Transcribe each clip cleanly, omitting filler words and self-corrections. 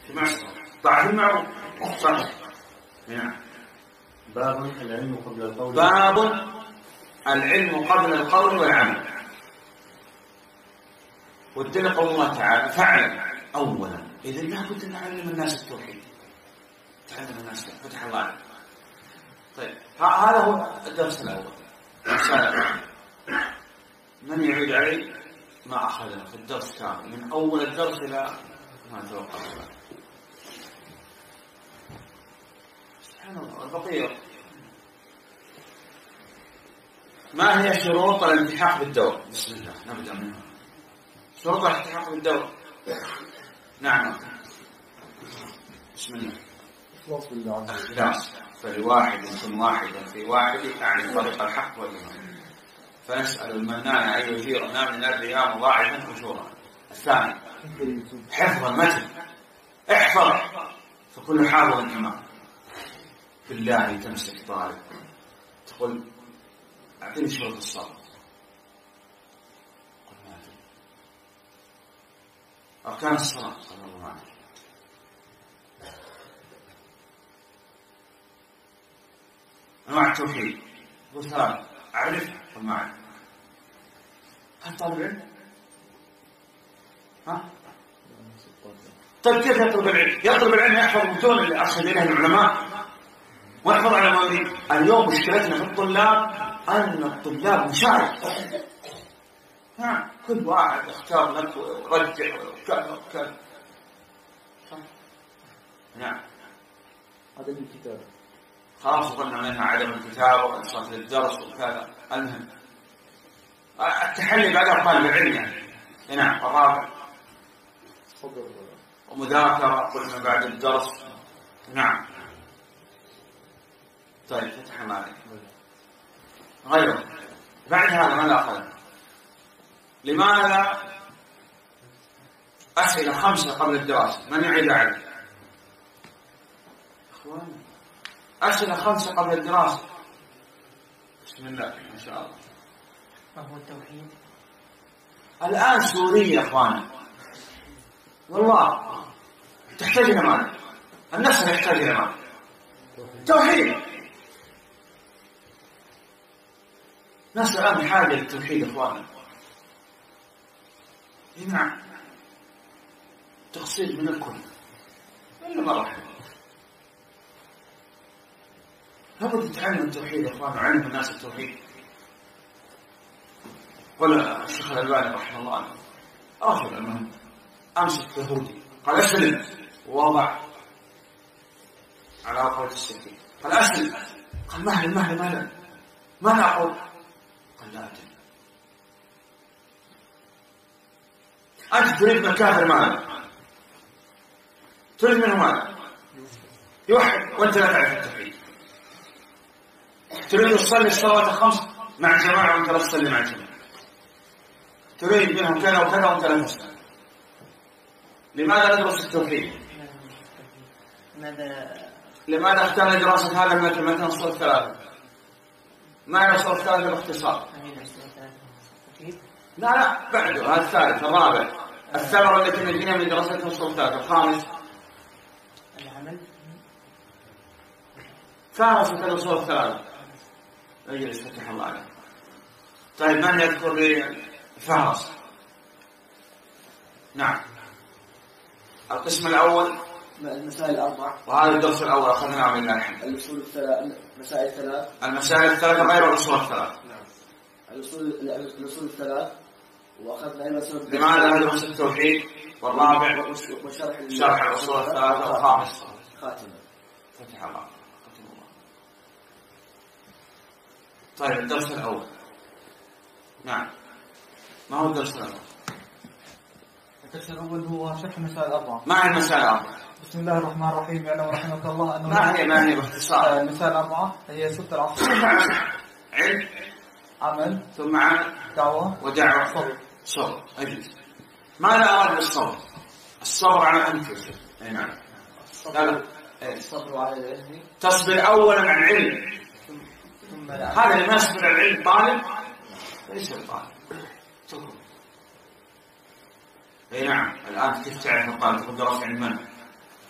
طاعة المعروف صح. نعم. باب العلم قبل القول. باب العلم قبل القول والعمل. ودنا قول الله تعالى فاعلم أولا. إذا لا بد أن نعلم الناس التوحيد. تعلم الناس فتح الله عليك. طيب هذا هو الدرس الأول. من يعيد علي ما أخذنا في الدرس كامل من أول الدرس إلى ما توقف. سبحان الله. البقية ما هي شروط الالتحاق بالدور؟ بسم الله نبدأ منها. شروط الالتحاق بالدور. نعم. بسم الله. الإخلاص. فلواحد كن واحدا في واحد أعني طريق الحق والإيمان. فنسأل المنان أن يجيرنا من الرياء مضاعفا أجورا. الثاني حفظ المتن. احفظ فكل حافظ إمام. بالله تمسك طالب تقول أعطيني شروط الصلاة. قل ما أدري. أركان الصلاة صلى الله عليه وسلم. أنواع التوحيد قل ثلاثة. أعرف قل ما أعرف. هل طالب علم؟ ها؟ طيب كيف يطلب العلم؟ يطلب العلم يحفظ المتون اللي أرشد إليها العلماء واحفظ على مواليد. اليوم مشكلتنا في الطلاب أن الطلاب مشارك. نعم كل واحد اختار لك ورجع وكذا وكذا. نعم عدم الكتاب. خلاص قلنا منها عدم الكتاب وإنصات للدرس وكذا. المهم التحلي بعد طالب العلم يعني. نعم. الرابع ومذاكرة قلنا بعد الدرس. نعم. طيب فتح الله عليك. غيره بعد هذا ماذا أخذ؟ لماذا أسئلة 5 قبل الدراسة؟ من يعيد عليه؟ أخوان أسئلة 5 قبل الدراسة. بسم الله ما شاء الله. ما هو التوحيد؟ الآن سوريا يا أخوان والله تحتاج إلى ماذا؟ النفس يحتاج إلى ماذا؟ توحيد. الناس الآن بحاجة للتوحيد أخوانا. نعم. تقصير من الكل إلا ما رحل. لابد تتعلم التوحيد يا أخوانا وعلم الناس التوحيد. قال الشيخ الألباني رحمه الله رجل المهم أمسك يهودي قال أسلم ووضع على قوة السكين. قال أسلم. قال مهلا ماذا أقول؟ قال لا أدري. أنت تريد من الكافر ماذا؟ تريد منه ماذا؟ يوحد وأنت لا تعرف التوحيد. تريد تصلي الصلوات الخمس مع الجماعة وأنت لا تصلي مع الجماعة. تريد منهم كذا وكذا وأنت لا تسلم. لماذا ندرس التوحيد؟ لماذا اخترنا دراسة هذا المتن الصوت 3؟ معنى الصوت 3 باختصار. لا بعده هذا الثالث. الرابع الثمرة التي نجينا من دراسة الصوت 3. الخامس العمل. فارس الصوت 3. اجلس فتح الله عليك. طيب من يذكر لي فارس؟ نعم. القسم الأول المسائل الأربعة. وهذا الدرس الأول أخذناه من الحين. الأصول الثلاث. المسائل الثلاثة غير الأصول الثلاث. نعم. الأصول الثلاث وأخذنا أيضا لماذا ندرس التوحيد؟ والرابع شرح الأصول الثلاثة. والخامس خاتمة. فتح الله. طيب الدرس الأول. نعم. ما هو الدرس الأول؟ الدرس الأول هو شرح المسائل الأربعة. ما هي المسائل الأربعة؟ بسم الله الرحمن الرحيم. يعلم رحمك الله أنه ما هي باختصار؟ المسائل الأربعة هي 6 العصر. علم. عمل. ثم عمل. دعوة. ودعوة. صبر. أجلس. ماذا أراد بالصبر؟ الصبر على أن تكفر. أي نعم. الصبر على العلم. تصبر أولا عن علم. هذا اللي ما يصبر على العلم طالب ليس طالب. اي نعم. الآن كيف تعرف الطالب؟ تقول درس علم من؟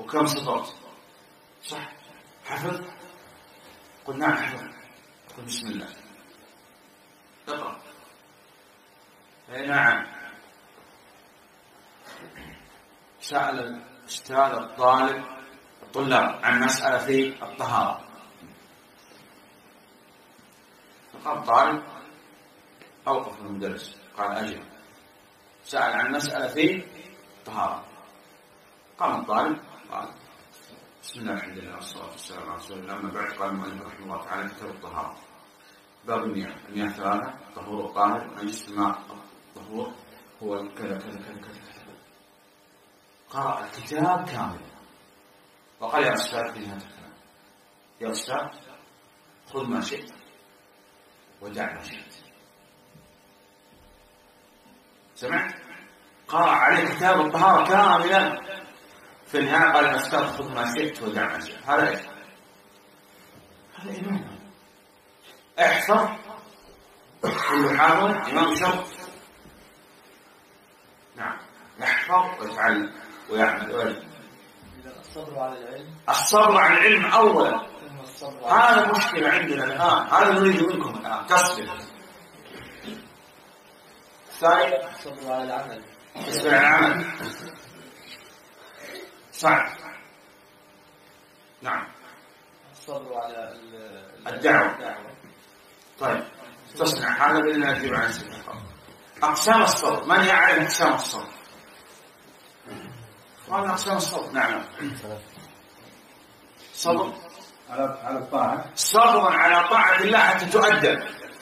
وكم سطرت؟ صح؟ حفظ؟ قل نعم حفظ. قل بسم الله اقرأ. اي نعم. سأل الأستاذ الطلاب عن مسألة في الطهارة، فقال الطالب أوقف المدرس، قال أجل. سأل عن مسألة في الطهارة، قام الطالب قال بسم الله الحمد لله والصلاة والسلام على رسول الله، أما بعد. قال المؤلف رحمه الله تعالى كتاب الطهارة باب المياه ثلاثة: طهور الطاهر، نجس الماء الطهور هو كذا كذا كذا كذا. قرأ الكتاب كامل وقال يا أستاذ في هذا الكلام، يا أستاذ خذ ما شئت ودع ما شئت. سمعت؟ قرأ عليه كتاب الطهارة كاملا، في النهاية قال يا أستاذ خذ ما شئت ودع ما شئت. هذا إيش؟ هذا إمام. احفظ كل حافظ إمام شرط. نعم، يحفظ ويتعلم ويعمل. الصبر على العلم. الصبر على العلم أولا، هذا مشكلة عندنا الآن، هذا نريد منكم الآن تصبر. ثاني الصبر على العمل. الصبر على العمل صعب. نعم. الصبر على الدعوة. طيب تصنع هذا بدنا نجيب عن سبيل. أقسام الصبر، من يعرف أقسام الصبر؟ وأنا أقسام الصبر. نعم. صبر على الطاعة، صبر على طاعة الله حتى تؤدب،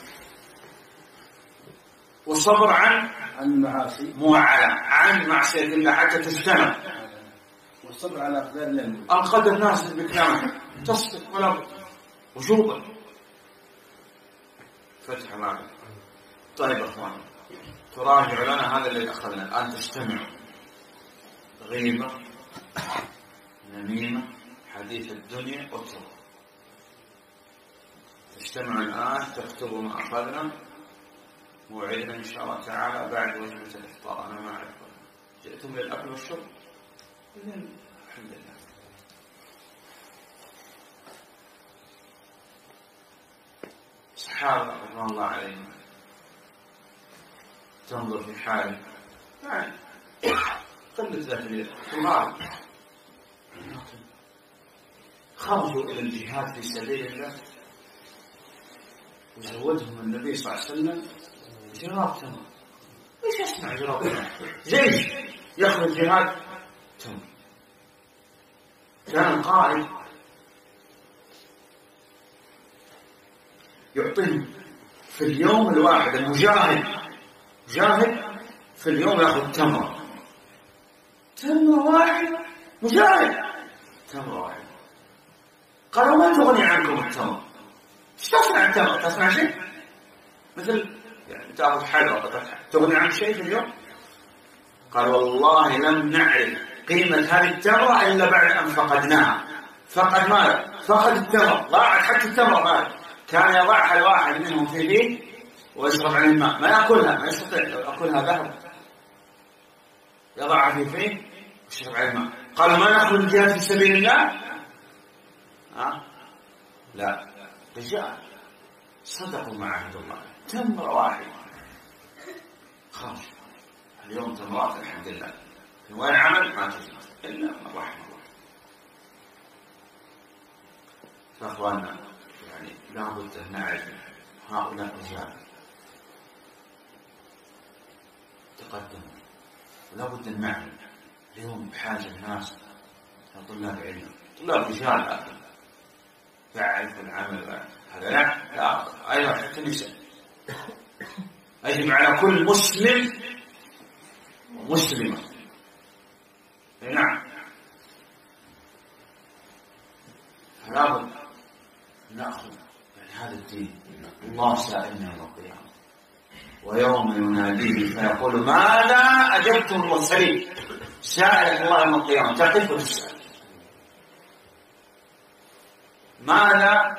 وصبر عن المعاصي، مو عن معصية الله حتى تجتنب، والصبر على أقدار الله. القدر نازل بكلامه تصدق ولا بد وجوبا. فتح معك. طيب أخوان، تراجعوا لنا هذا اللي أخذنا الآن. تستمعوا: غيبة، نميمة، حديث الدنيا، اترك. تجتمعوا الآن تكتبوا ما أخذنا. موعدنا إن شاء الله تعالى بعد وجبة الإفطار. أنا ما أعرف جئتم للأكل والشرب؟ الحمد لله. الصحابة رضوان الله عليهم تنظر في حاله يعني قلة ذات اليد تمارض، خرجوا إلى الجهاد في سبيل الله وزودهم النبي صلى الله عليه وسلم جراب تمر. ايش يصنع جراب تمر؟ جيش يخرج جهاد تمر. كان القائد يعطيهم في اليوم الواحد، المجاهد في اليوم ياخذ تمر واحد، مجاهد تمر واحد. قالوا ما تغني عنكم التمر؟ ايش تصنع التمر؟ تصنع شيء مثل يعني تاخذ حلوى تغني عن شيء في اليوم؟ قال والله لم نعرف قيمة هذه التمرة إلا بعد أن فقدناها. فقد ماذا؟ فقد التمر، ضاعت حتى التمرة ماذا؟ كان يضعها الواحد منهم في فيه ويشرب عن الماء، ما يأكلها، ما يستطيع لو يأكلها ذهب، يضعها في فيه ويشرب عن الماء. قالوا ما نأكل الجهاد في سبيل الله؟ لا، رجال صدقوا مع عهد الله، تمرة واحدة خرج. اليوم تمرات الحمد لله في وين عمل ما تجد إلا من رحم الله. فأخواننا يعني لا بد أن نعرف هؤلاء الرجال تقدموا، ولا بد أن نعلم اليوم بحاجة الناس طلاب علم، طلاب رجال يعرف العمل. هذا لا أيضا حتى النساء. يجب على كل مسلم ومسلمة نعم فلا بد نأخذ يعني هذا الدين. الله سائلنا يوم القيامة ويوم يناديه فيقول ماذا أجبتم المرسلين؟ سائل الله يوم القيامة تقف وتسأل ماذا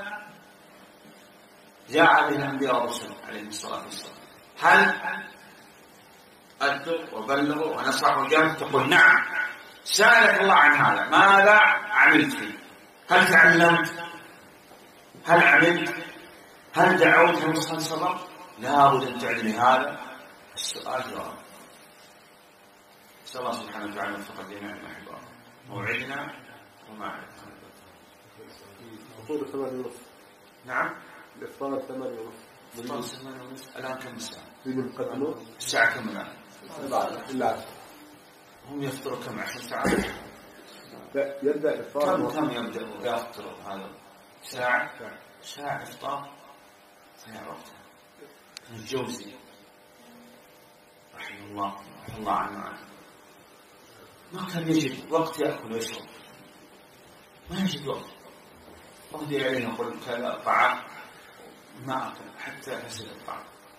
جاء به الأنبياء والرسل عليهم الصلاة والسلام؟ هل أدوا وبلغوا ونصحوا الجنة؟ تقول نعم. سألك الله عن هذا، ماذا عملت فيه؟ هل تعلمت؟ هل عملت؟ هل دعوت؟ هل صبرت؟ لابد أن تعلم هذا السؤال جواب. نسأل الله سبحانه وتعالى وفق الجميع المحبة. موعدنا وما عدنا. الفطور 8:30. نعم. الإفطار 8:30. الفطور 8:30. الآن كم الساعة؟ يقدمون الساعة كم الآن؟ العصر. هم يفطروا كم 10 ساعات؟ لا، يبدأ الإفطار كم يبدأ يفطروا هذا؟ ساعة إفطار ساعة وقتها. الجوزي رحمه الله عنه ما كان يجد وقت يأكل ويشرب، ما يجد وقت عليه يقول كذا طعام ما أكل حتى فسد الطعام.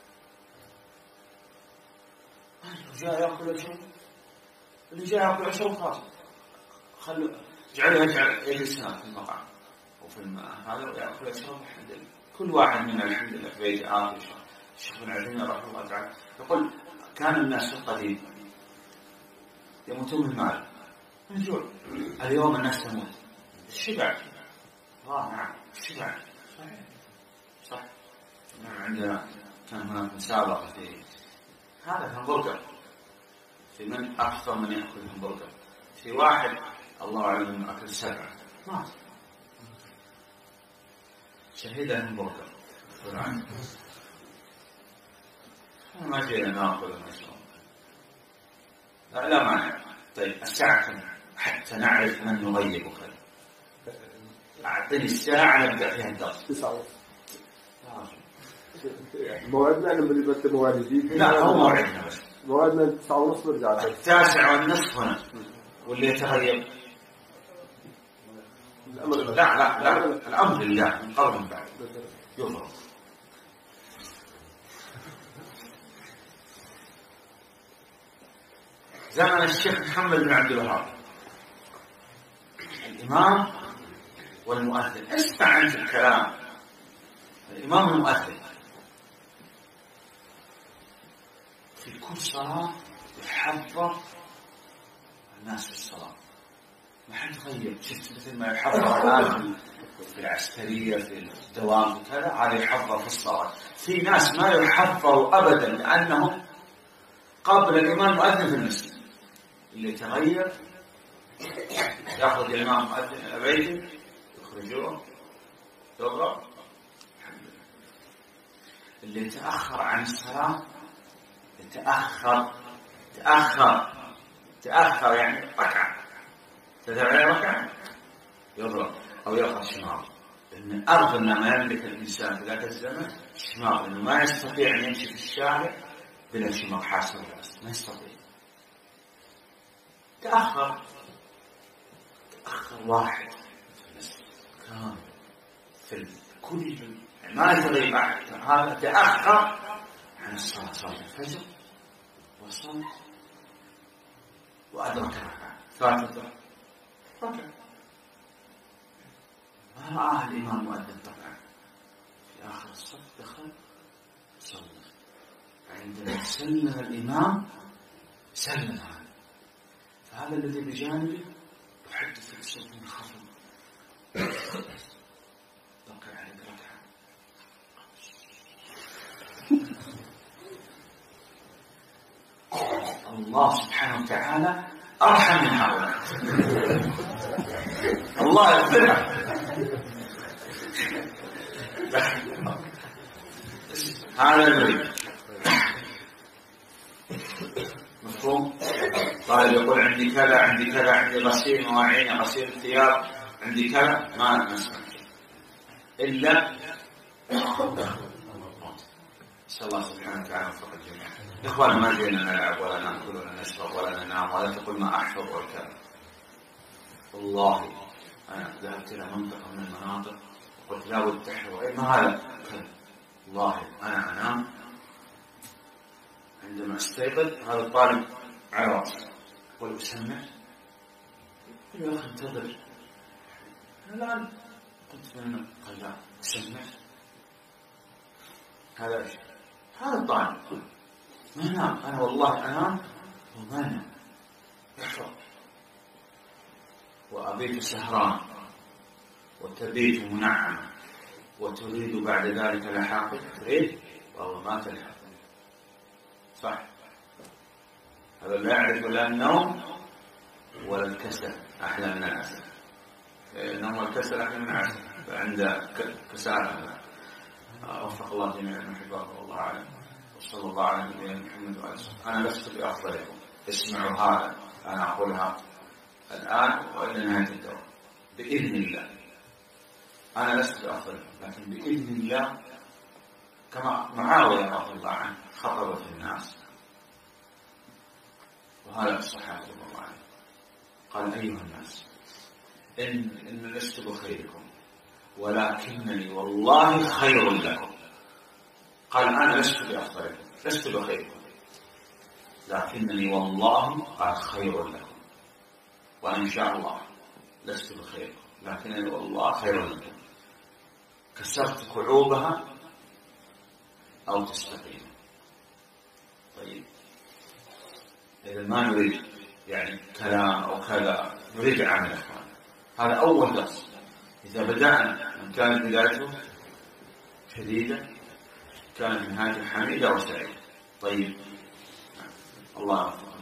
جاء يأكل ويشرب، اللي جاء يأكل ويشرب خلاص خلوا يجلس هنا في المطعم وفي الماء هذا ويأكل ويشرب. الحمد لله كل واحد منا الحمد لله في بيت عاطش. الشيخ بن عثيمين رحمه الله تعالى يقول كان الناس في القديم يموتون بالمال من جوع، اليوم الناس تموت الشبع. نعم الشبع صح. نعم عندنا كان هناك مسابقة في هذا الهمبرجر، في من أكثر من يأكل الهمبرجر. في واحد الله أعلم أنه أكل 7 مات شهيد الهمبرجر. ما جينا ناكل ونشرب لا مانع. طيب الساعة كم حتى نعرف من نغيبك؟ أعطني الساعة نبدأ فيها الدرس. 9:30. موعدنا أنا بدي بس موعد جديد. لا هو موعدنا بس. موعدنا 9:30 نرجع. 9:30 هنا واللي يتغيب الأمر لا الأمر لله من قبل من بعد يفرض. زمن الشيخ محمد بن عبد الوهاب الإمام والمؤذن. اسمع أنت الكلام. الإمام والمؤذن في كل صلاة يحضر الناس في الصلاة، ما حد غير. شفت مثل ما يحضر الآن في العسكرية في الدوام وكذا، هذا يحضر في الصلاة. في ناس ما يحضروا أبدا لأنهم قبل الإمام المؤذن في المسجد. اللي يتغير يأخذ الإمام المؤذن إلى بيته يخرجوه يضرب. الحمد لله. اللي يتأخر عن الصلاة تأخر يعني ركعة تتابع ركعة يضرب أو يأخذ شمار. لأن أغنى ما يملك الإنسان في ذاك الزمن الشمار، لأنه ما يستطيع أن يمشي في الشارع بلا شمار حاسر الرأس، ما يستطيع. تأخر واحد كان في كل ما يتغيب أحد. هذا تأخر عن الصلاة، صلاة الفجر وصل وأدرك ركعة فاتت ركعة. ما رآه الإمام مؤذن طبعا في آخر الصف دخل صلى. عندما سلم الإمام سلم هذا، فهذا الذي بجانبه يحدث بصوت منخفض بقي عليك ركعة. الله سبحانه وتعالى أرحم من هؤلاء. الله يغفرها. هذا المريض مفهوم؟ قال يقول عندي كذا عندي كذا، عندي غسيل مواعين غسيل الثياب عندي كذا، ما نسمع إلا نسأل الله سبحانه وتعالى وفق الجميع. إخوان ما جينا نلعب ولا نأكل ولا نشرب ولا ننام ولا تقول ما أحفظ والكلام. والله أنا ذهبت إلى منطقة من المناطق وقلت لا بد تحفظ. ما هذا؟ والله أنا أنام عندما استيقظ هذا الطالب على رأسي أقول أسمع يا أخي انتظر الآن. قلت من قال لا أسمع. هذا إيش؟ هذا الطالب ما نام. أنا والله أنام وما نام يحفظ وأبيت سهران وتبيت منعما وتريد بعد ذلك لحاقا تريد والله ما تلحق صح. هذا لا يعرف لا النوم ولا الكسل أحلى من العسل. النوم والكسل أحلى من العسل فعند كسالة. وفق الله جميعا محبه والله أعلم. وصلى الله على نبينا محمد وعلى آله. أنا لست بأفضلكم، اسمعوا هذا أنا أقولها الآن وإلى نهاية الدور بإذن الله. أنا لست بأفضلكم لكن بإذن الله كما معاوية رضي الله عنه خطب في الناس وهذا الصحابة رضي الله عنه قال أيها الناس إن لست بخيركم ولكنني والله خير لكم. قال أنا لست بأفضلكم لست بخيركم لكنني والله قال خير لكم وإن شاء الله لست بخيركم لكنني والله خير لكم. كسرت كعوبها أو تستقيم. طيب إذا ما نريد يعني كلام أو كذا نريد عمل أخوان. هذا أول درس. إذا بدأنا من كانت بدايته شديدة كانت نهايته حميدة وسعيدة. طيب الله يوفقك.